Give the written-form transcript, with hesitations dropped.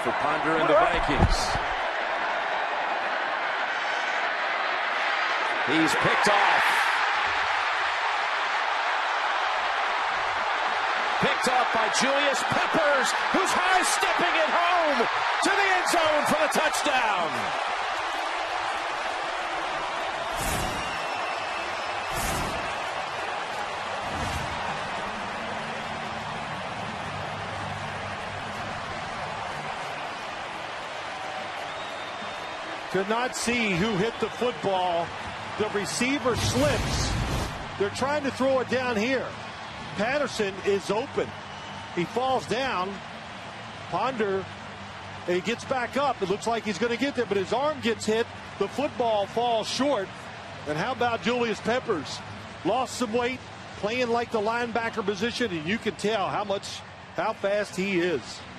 for Ponder and the Vikings. He's picked off. Picked up by Julius Peppers, who's high-stepping it home to the end zone for the touchdown. Could not see who hit the football. The receiver slips. They're trying to throw it down here. Patterson is open. He falls down. Ponder, he gets back up. It looks like he's going to get there, but his arm gets hit. The football falls short. And how about Julius Peppers? Lost some weight, playing like the linebacker position, and you can tell how fast he is.